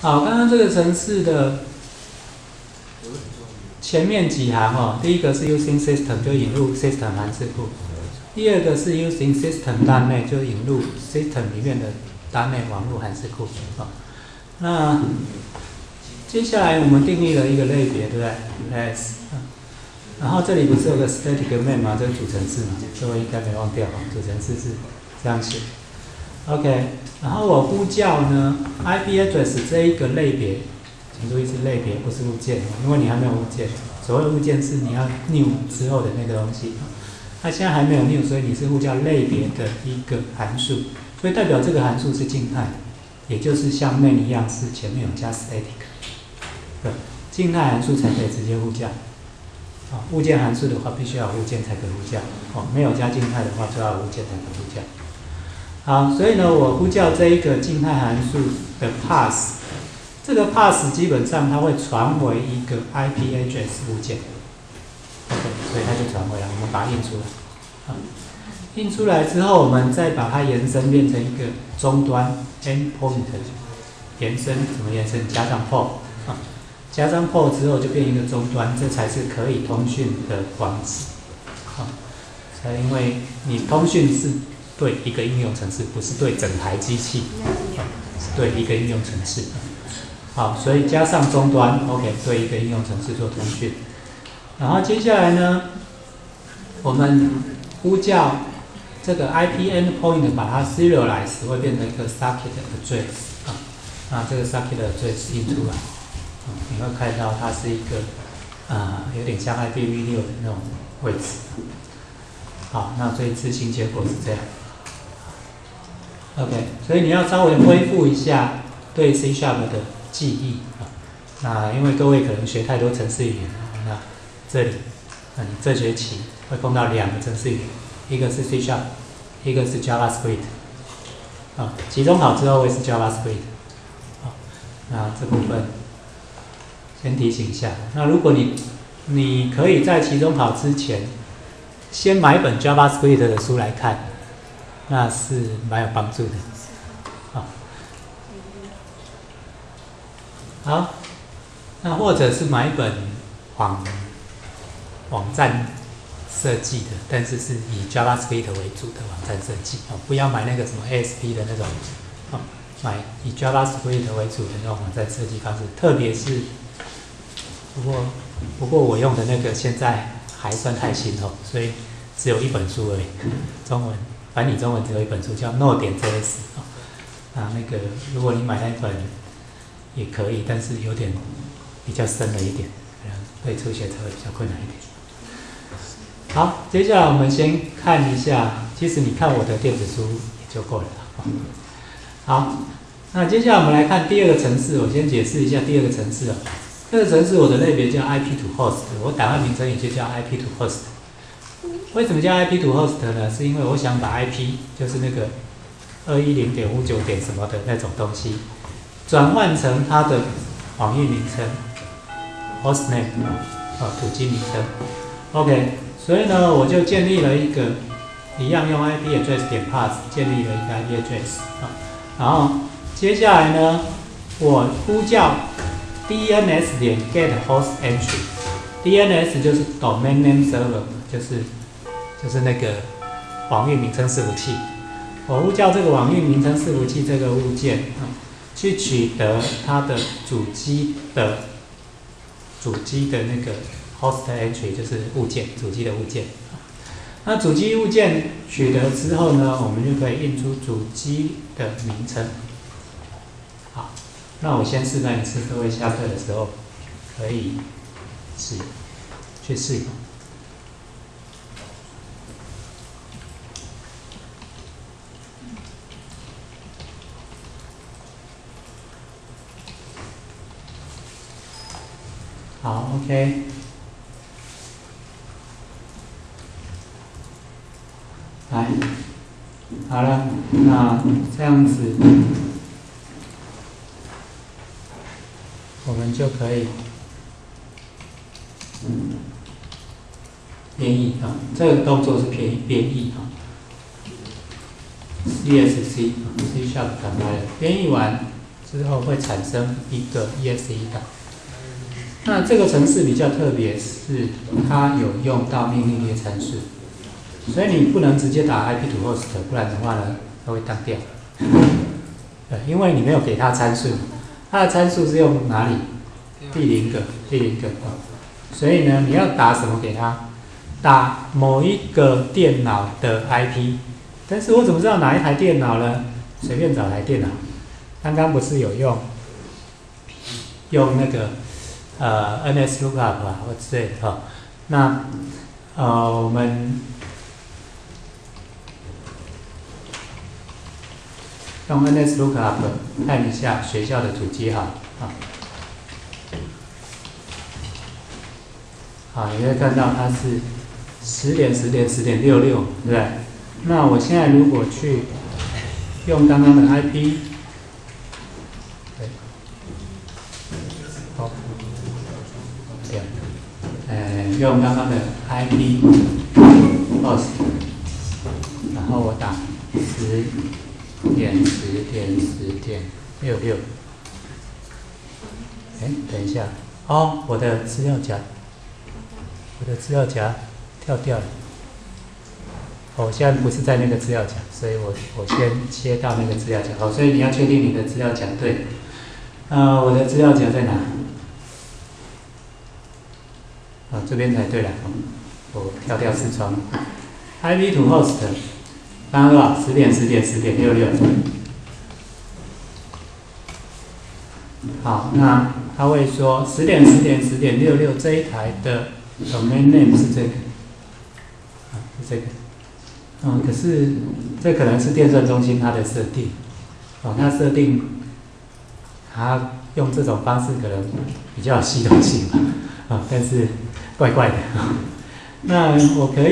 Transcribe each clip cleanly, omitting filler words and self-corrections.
好，刚刚这个程式的前面几行哦，第一个是 using system 就引入 system 函式库，第二个是 using system 单内就引入 system 里面的单内网络函式库。那接下来我们定义了一个类别，对不对 ？S， 然后这里不是有个 static main 吗？这是主程式嘛，各位应该没忘掉哈，主程式是这样写。OK， 然后我呼叫呢 IP address 这一个类别，请注意是类别，不是物件，因为你还没有物件。所谓物件是你要 new 之后的那个东西，它现在还没有 new， 所以你是呼叫类别的一个函数，所以代表这个函数是静态，也就是像 main 一样是前面有加 static。对，静态函数才可以直接呼叫。物件函数的话，必须要有物件才可以呼叫。没有加静态的话，就要有物件才可以呼叫。好，所以呢，我呼叫这一个静态函数的 pass， 这个 pass 基本上它会传回一个 IP address 物件 ，OK， 所以它就传回来，我们把它印出来。印出来之后，我们再把它延伸变成一个终端 endpoint， 延伸怎么延伸？加上 port， 加上 port 之后就变一个终端，这才是可以通讯的方式。因为你通讯是对一个应用程式，不是对整台机器，是对一个应用程式。好，所以加上终端 ，OK， 对一个应用程式做通讯。然后接下来呢，我们呼叫这个 IP endpoint， 把它 serialize 会变成一个 socket address 那这个 socket address 印出来，你会看到它是一个有点像 IPv6 的那种位置。好，那所以执行结果是这样。OK， 所以你要稍微恢复一下对 C# 的记忆那因为各位可能学太多程式语言那这里你这学期会碰到两个程式语言，一个是 C#， 一个是 JavaScript。期中考之后会是 JavaScript。那这部分先提醒一下。那如果你可以在期中考之前先买一本 JavaScript 的书来看，那是蛮有帮助的。好，那或者是买一本网站设计的，但是是以 JavaScript 为主的网站设计不要买那个什么 ASP 的那种买以 JavaScript 为主的那种网站设计方式，特别是不过我用的那个现在还算太新所以只有一本书而已，中文繁体中文只有一本书，叫 Node.js 那个如果你买那一本也可以，但是有点比较深了一点，对初学者会比较困难一点。好，接下来我们先看一下，其实你看我的电子书也就够了。好，那接下来我们来看第二个程式，我先解释一下第二个程式这个程式我的类别叫 IP to Host， 我档案名称也就叫 IP to Host。为什么叫 IP to Host 呢？是因为我想把 IP 就是那个210.59. 什么的那种东西，转换成它的网域名称 hostname 主机名称。OK， 所以呢，我就建立了一个一样用 IP address 点 pass 建立了一个 IP address 然后接下来呢，我呼叫 DNS 点 get host entry。DNS 就是 domain name server， 就是那个网域名称伺服器。我呼叫这个网域名称伺服器这个物件去取得它的主机的那个 host entry， 就是物件，主机的物件。那主机物件取得之后呢，我们就可以印出主机的名称。好，那我先示范一次，各位下课的时候可以去试用。好 ，OK， 来，好了，那这样子，我们就可以编译这个动作是编译CSC C# 打开了，编译完之后会产生一个 EXE 档。那这个程式比较特别，是它有用到命令列参数，所以你不能直接打 IP to host， 不然的话呢，它会当掉。因为你没有给它参数，它的参数是用哪里？第零个，所以呢，你要打什么给它？打某一个电脑的 IP， 但是我怎么知道哪一台电脑呢？随便找台电脑。刚刚不是有用那个NS lookup 啊，或之类的哈。那我们用 NS lookup 看一下学校的主机哈啊。好，你会看到它是10.10.10.66，对不对？那我现在如果去用刚刚的 IP， 对，好，用刚刚的 IP host， 然后我打10.10.10.66，等一下，哦，我的资料夹跳掉了。我现在不是在那个资料夹，所以我先切到那个资料夹。好，所以你要确定你的资料夹对。我的资料夹在哪？这边才对了。我跳掉视窗。IP to host， 刚刚多少？10.10.10.66。好，那他会说10.10.10.66这一台的 domain name 是这个，是这个。可是这可能是电算中心它的设定，它设定，它用这种方式可能比较有系统性吧，但是怪怪的。那我可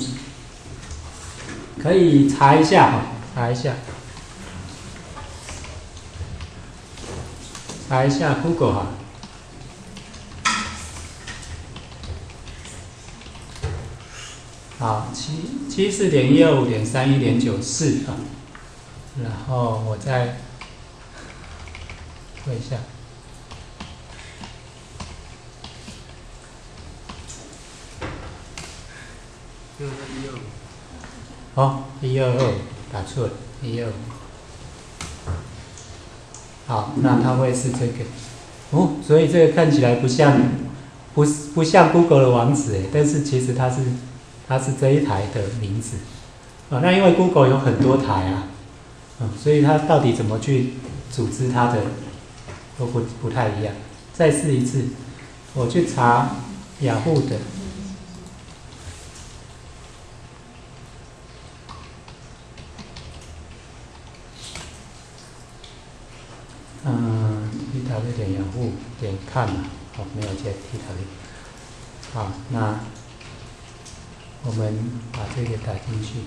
以查一下Google 哈。好，74.125.31.94啊，然后我再对一下，122打错了，125。好，那它会是这个，所以这个看起来不像 Google 的网址但是其实它是这一台的名字，那因为 Google 有很多台啊，所以它到底怎么去组织它的都不太一样。再试一次，我去查雅虎的，tw.yahoo.com 没有接 tw。好，那我们把这个打进去。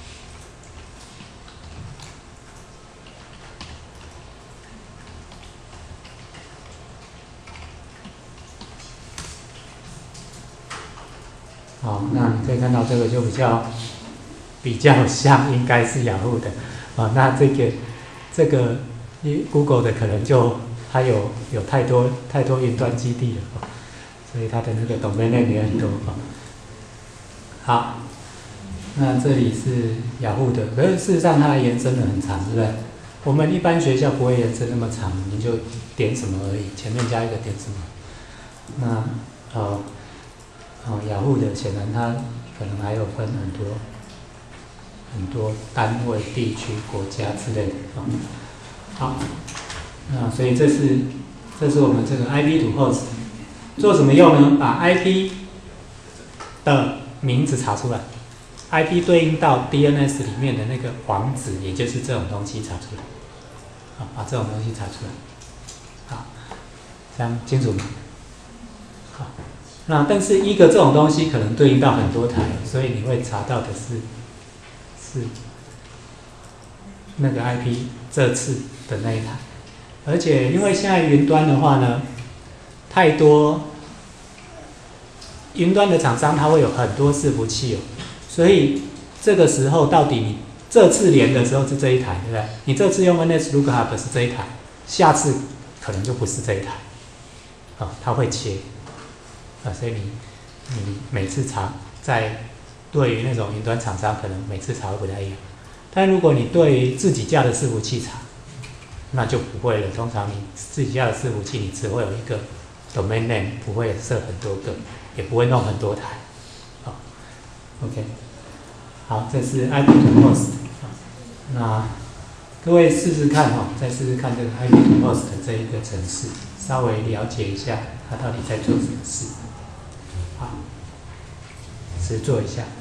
好，那你可以看到这个就比较像，应该是雅虎的那这个 Google 的可能就它有太多云端基地了所以它的那个 domain name 也很多好，那这里是雅虎的，可是事实上它延伸的很长，对不对？我们一般学校不会延伸那么长，你就点什么而已，前面加一个点什么。那雅虎的显然它可能还有分很多单位、地区、国家之类的好，那所以这是我们这个 IP to host 做什么用呢？把 IP 的名字查出来 ，IP 对应到 DNS 里面的那个网址，也就是这种东西查出来。把这种东西查出来。好，这样清楚吗？好，那但是一个这种东西可能对应到很多台，所以你会查到的是那个 IP 这次的那一台。而且因为现在云端的话呢，太多云端的厂商它会有很多伺服器所以这个时候到底你这次连的时候是这一台，对不对？你这次用 NS lookup 是这一台， 下次可能就不是这一台，它会切，所以你每次查对于那种云端厂商，可能每次查会不太一样。但如果你对于自己家的伺服器查，那就不会了。通常你自己家的伺服器，你只会有一个 domain name， 不会设很多个，也不会弄很多台。OK， 好，这是 IP to host。那各位试试看再试试看这个 IP to host 这一个程式，稍微了解一下它到底在做什么事。好，实做一下。